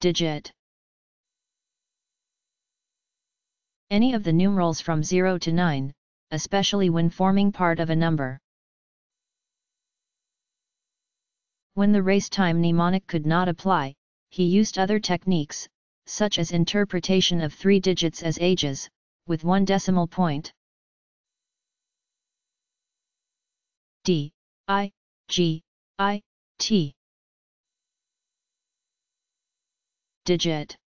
digit. Any of the numerals from 0 to 9, especially when forming part of a number. When the race-time mnemonic could not apply, he used other techniques, such as interpretation of 3 digits as ages, with 1 decimal point. D, I, G, I, T. Digit.